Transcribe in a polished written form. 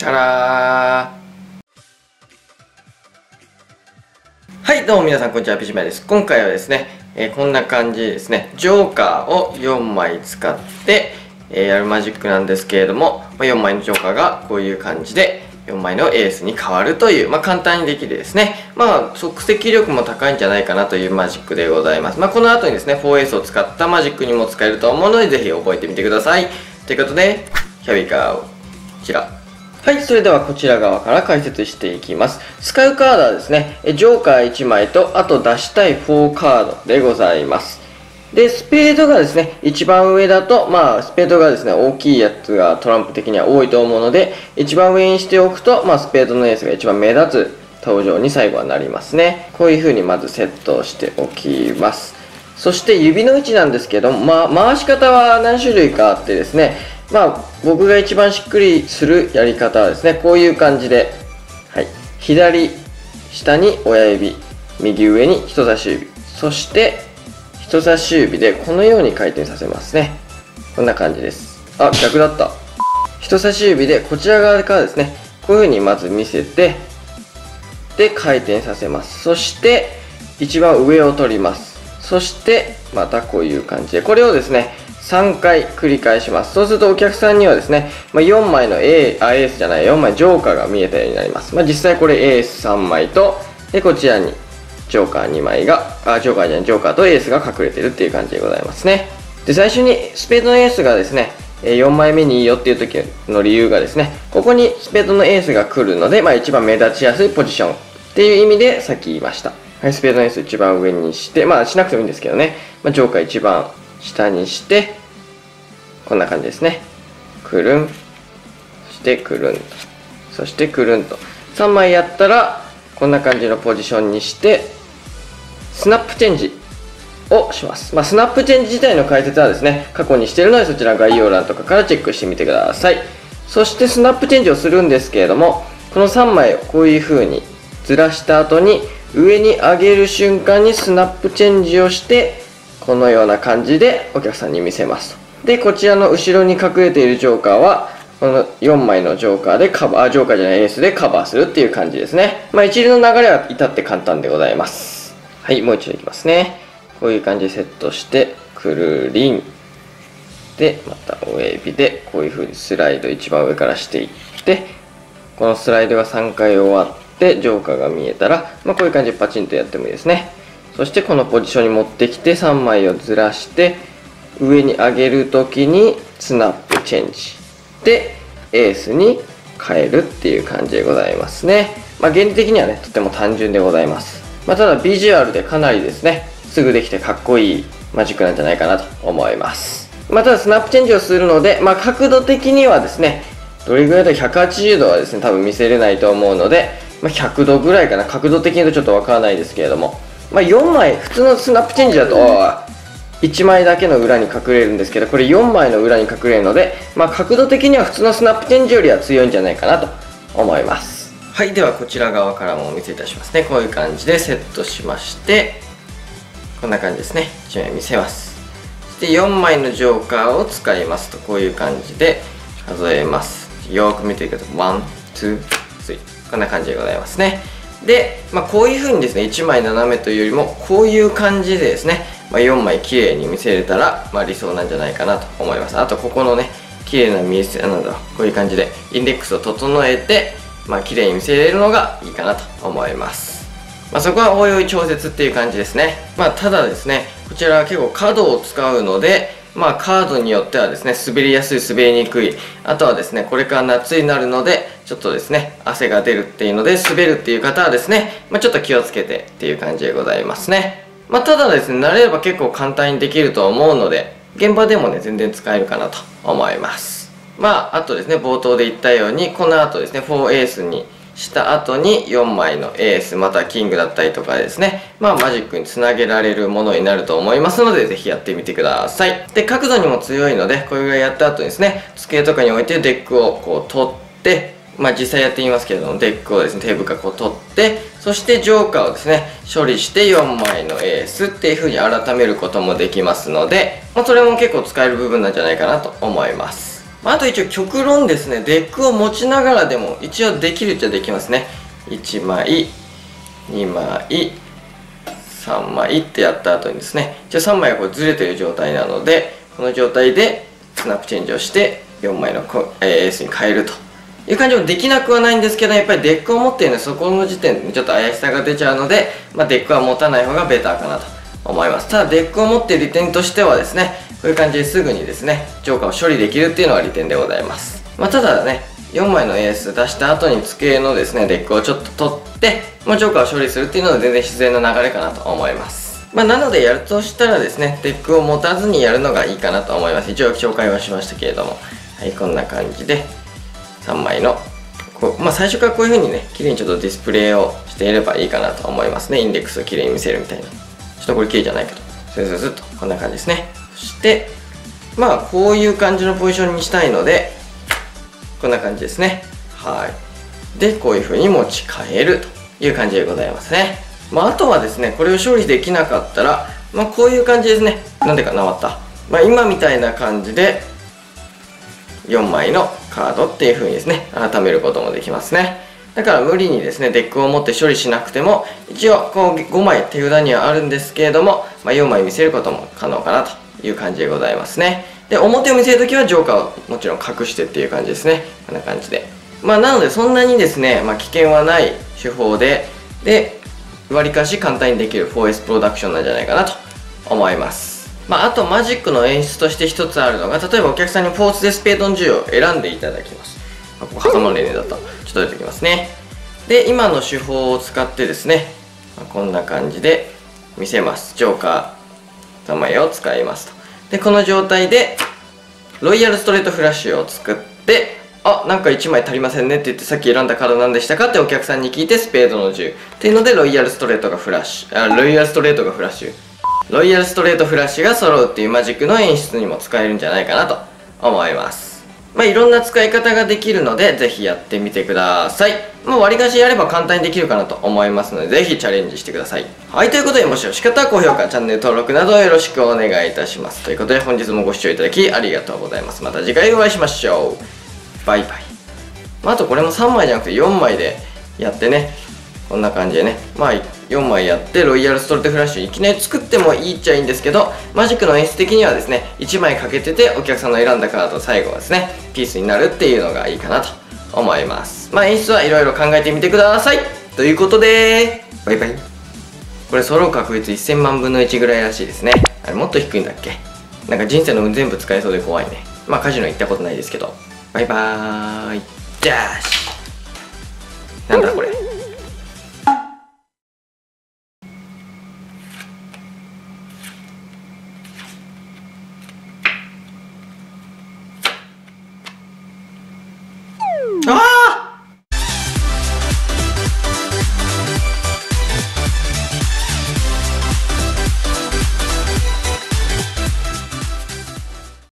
ャラー。はい、どうも皆さん、こんにちは。ピシマヤです。今回はですね、こんな感じでですね、ジョーカーを4枚使って、やるマジックなんですけれども、4枚のジョーカーがこういう感じで、4枚のエースに変わるという、簡単にできるですね、即席力も高いんじゃないかなというマジックでございます。この後にですね、4エースを使ったマジックにも使えると思うので、ぜひ覚えてみてください。ということで、Here we go。こちら。はい、それではこちら側から解説していきます。使うカードはですね、ジョーカー1枚と、あと出したい4カードでございます。で、スペードがですね、一番上だと、スペードがですね、大きいやつがトランプ的には多いと思うので、一番上にしておくと、スペードのエースが一番目立つ登場に最後はなりますね。こういう風にまずセットをしておきます。そして指の位置なんですけども、回し方は何種類かあってですね、僕が一番しっくりするやり方はですね、こういう感じで、はい、左下に親指、右上に人差し指、そして人差し指でこのように回転させますね。こんな感じです。あ、逆だった。人差し指でこちら側からですね、こういう風にまず見せて、で回転させます。そして一番上を取ります。そしてまたこういう感じで、これをですね3回繰り返します。そうするとお客さんにはですね、4枚の4枚ジョーカーが見えたようになります。実際これエース3枚と、でこちらにジョーカー2枚が、ジョーカーとエースが隠れてるっていう感じでございますね。で、最初にスペードのエースがですね、4枚目にいいよっていう時の理由がですね、ここにスペードのエースが来るので、一番目立ちやすいポジションっていう意味でさっき言いました。はい、スペードのエース一番上にして、しなくてもいいんですけどね、ジョーカー一番下にして、こんな感じですね。くるん、そしてくるんと、そしてくるんと。3枚やったら、こんな感じのポジションにして、スナップチェンジをします。スナップチェンジ自体の解説はですね、過去にしているので、そちらの概要欄とかからチェックしてみてください。そしてスナップチェンジをするんですけれども、この3枚をこういう風にずらした後に、上に上げる瞬間にスナップチェンジをして、このような感じでお客さんに見せますと。で、こちらの後ろに隠れているジョーカーは、この4枚のジョーカーでエースでカバーするっていう感じですね。一連の流れは至って簡単でございます。はい、もう一度いきますね。こういう感じでセットして、くるりん。で、また親指でこういう風にスライド一番上からしていって、このスライドが3回終わって、ジョーカーが見えたら、こういう感じでパチンとやってもいいですね。そしてこのポジションに持ってきて3枚をずらして、上に上げるときにスナップチェンジ。で、エースに変えるっていう感じでございますね。原理的にはね、とても単純でございます。ただビジュアルでかなりですね、すぐできてかっこいいマジックなんじゃないかなと思います。ただスナップチェンジをするので、角度的にはですね、どれぐらいだと180度はですね、多分見せれないと思うので、100度ぐらいかな。角度的に言うとちょっとわからないですけれども、4枚、普通のスナップチェンジだと、1枚だけの裏に隠れるんですけど、これ4枚の裏に隠れるので、角度的には普通のスナップチェンジよりは強いんじゃないかなと思います。はい、ではこちら側からもお見せいたしますね。こういう感じでセットしまして、こんな感じですね。1枚見せます。そして4枚のジョーカーを使いますと、こういう感じで数えます。よーく見ていくと、1、2、3。こんな感じでございますね。で、こういう風にですね、1枚斜めというよりも、こういう感じでですね、4枚綺麗に見せれたら、理想なんじゃないかなと思います。あと、ここのね、綺麗なこういう感じで、インデックスを整えて、綺麗に見せれるのがいいかなと思います。そこはおいおい調節っていう感じですね。ただですね、こちらは結構角を使うので、カードによってはですね、滑りやすい、滑りにくい。あとはですね、これから夏になるので、ちょっとですね、汗が出るっていうので、滑るっていう方はですね、ちょっと気をつけてっていう感じでございますね。ただですね、慣れれば結構簡単にできると思うので、現場でもね、全然使えるかなと思います。あとですね、冒頭で言ったように、この後ですね、4エースにした後に4枚のエース、またキングだったりとかですね、マジックにつなげられるものになると思いますので、ぜひやってみてください。で、角度にも強いので、これぐらいやった後にですね、机とかに置いてデックをこう取って、実際やってみますけれども、デックをですね、テーブルからこう取って、そしてジョーカーをですね、処理して4枚のエースっていう風に改めることもできますので、それも結構使える部分なんじゃないかなと思います。 あと一応極論ですね、デックを持ちながらでも一応できるっちゃできますね。1枚2枚3枚ってやった後にですね、一応3枚がこうずれてる状態なので、この状態でスナップチェンジをして4枚のエースに変えるという感じもできなくはないんですけど、やっぱりデックを持っているのでそこの時点でちょっと怪しさが出ちゃうので、デックは持たない方がベターかなと思います。ただデックを持っている利点としてはですね、こういう感じですぐにですねジョーカーを処理できるっていうのが利点でございます。ただね、4枚のエース出した後に机のですねデックをちょっと取って、ジョーカーを処理するっていうのは全然自然な流れかなと思います。なのでやるとしたらですね、デックを持たずにやるのがいいかなと思います。一応紹介はしましたけれども、はい、こんな感じで3枚の最初からこういう風にね綺麗にちょっとディスプレイをしていればいいかなと思いますね。インデックスを綺麗に見せるみたいな。ちょっとこれ綺麗じゃないけど、スースーっとこんな感じですね。そしてこういう感じのポジションにしたいので、こんな感じですね。はい。でこういう風に持ち替えるという感じでございますね。あとはですね、これを処理できなかったらこういう感じですね。なんでかなまった。今みたいな感じで4枚のカードっていう風にですね改めることもできますね。だから無理にですねデックを持って処理しなくても、一応こう5枚手札にはあるんですけれども、4枚見せることも可能かなという感じでございますね。で表を見せるときはジョーカーをもちろん隠してっていう感じですね。こんな感じでなのでそんなにですね、危険はない手法でわりかし簡単にできる 4S プロダクションなんじゃないかなと思います。あとマジックの演出として一つあるのが、例えばお客さんにフォースでスペードの10を選んでいただきます。ここ挟まれねだったらちょっと出てきますね。で今の手法を使ってですね、こんな感じで見せます。ジョーカー3枚を使いますと。でこの状態でロイヤルストレートフラッシュを作って、なんか1枚足りませんねって言って、さっき選んだカード何でしたかってお客さんに聞いてスペードの10っていうのでロイヤルストレートがフラッシュ、ロイヤルストレートフラッシュが揃うっていうマジックの演出にも使えるんじゃないかなと思います。いろんな使い方ができるのでぜひやってみてください。割りかしやれば簡単にできるかなと思いますので、ぜひチャレンジしてください。はい、ということでもしよろしかったら高評価、チャンネル登録などよろしくお願いいたします。ということで本日もご視聴いただきありがとうございます。また次回お会いしましょう。バイバイ。あとこれも3枚じゃなくて4枚でやってね、こんな感じでね、4枚やってロイヤルストレートフラッシュいきなり作ってもいいっちゃいいんですけど、マジックの演出的にはですね1枚かけててお客さんの選んだカード最後はですねピースになるっていうのがいいかなと思います。演出はいろいろ考えてみてくださいということで、バイバイ。これ揃う確率1000万分の1ぐらいらしいですね。あれもっと低いんだっけ。なんか人生の運全部使えそうで怖いね。カジノ行ったことないですけど。バイバーイ。じゃあなんだこれ。